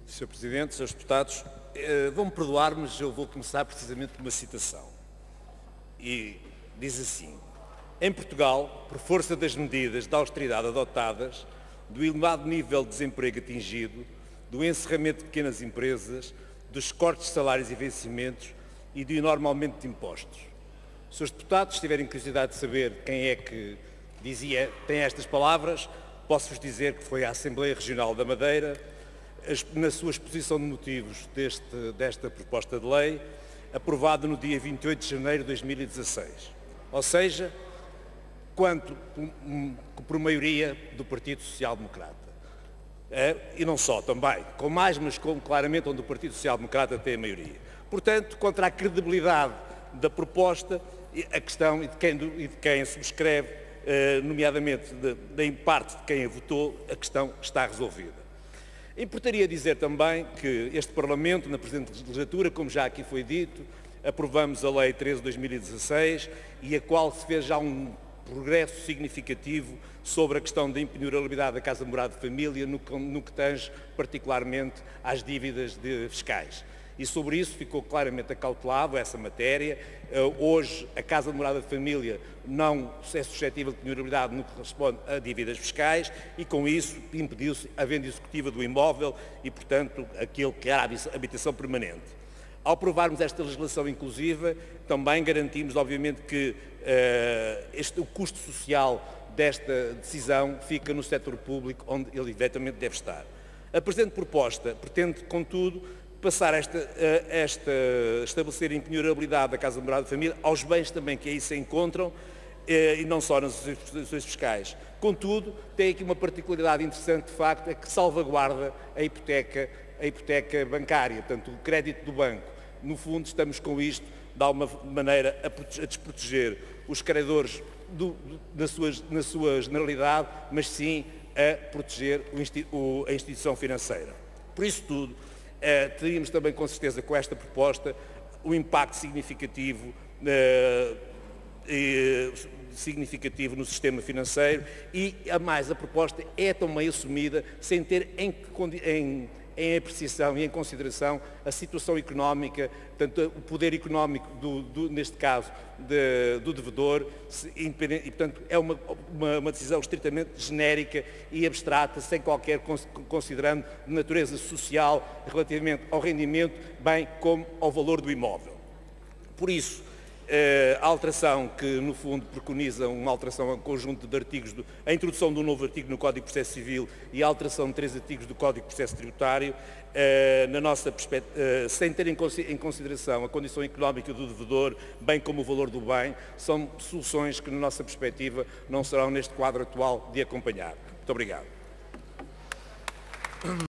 Sr. Presidente, Srs. Deputados, vão-me perdoar, mas eu vou começar precisamente por uma citação. E diz assim: em Portugal, por força das medidas de austeridade adotadas, do elevado nível de desemprego atingido, do encerramento de pequenas empresas, dos cortes de salários e vencimentos e do enorme aumento de impostos. Se os deputados tiverem curiosidade de saber quem é que tem estas palavras, posso-vos dizer que foi a Assembleia Regional da Madeira, na sua exposição de motivos desta proposta de lei, aprovada no dia 28 de janeiro de 2016. Ou seja, por maioria do Partido Social Democrata. E não só, também, com mais, mas claramente onde o Partido Social Democrata tem a maioria. Portanto, contra a credibilidade da proposta, a questão e de quem a subscreve, nomeadamente em parte de quem a votou, a questão está resolvida. Importaria dizer também que este Parlamento, na presente legislatura, como já aqui foi dito, aprovamos a Lei 13 de 2016 e a qual se fez já um progresso significativo sobre a questão da impenhorabilidade da Casa de Morada de Família no que tange particularmente às dívidas fiscais. E sobre isso ficou claramente acautelado essa matéria. Hoje a Casa de Morada de Família não é suscetível de penhorabilidade no que corresponde a dívidas fiscais e com isso impediu-se a venda executiva do imóvel e, portanto, aquilo que era a habitação permanente. Ao aprovarmos esta legislação inclusiva, também garantimos, obviamente, que o custo social desta decisão fica no setor público, onde ele eventualmente deve estar. A presente proposta pretende, contudo, passar estabelecer a impenhorabilidade da Casa de Morada de Família aos bens também que aí se encontram e não só nas instituições fiscais. Contudo, tem aqui uma particularidade interessante, de facto, é que salvaguarda a hipoteca bancária, portanto, o crédito do banco. No fundo, estamos com isto, de alguma maneira, a desproteger os credores na sua generalidade, mas sim a proteger a instituição financeira. Por isso tudo, teríamos também, com certeza, com esta proposta, um impacto significativo no sistema financeiro e, a mais, a proposta é também assumida sem ter em apreciação e em consideração a situação económica, tanto o poder económico, neste caso, do devedor, e, portanto, é uma decisão estritamente genérica e abstrata, sem qualquer considerando de natureza social relativamente ao rendimento, bem como ao valor do imóvel. Por isso, a alteração que, no fundo, preconiza uma alteração a um conjunto de artigos, a introdução de um novo artigo no Código de Processo Civil e a alteração de 3 artigos do Código de Processo Tributário, na nossa perspectiva, sem ter em consideração a condição económica do devedor, bem como o valor do bem, são soluções que, na nossa perspectiva, não serão neste quadro atual de acompanhar. Muito obrigado.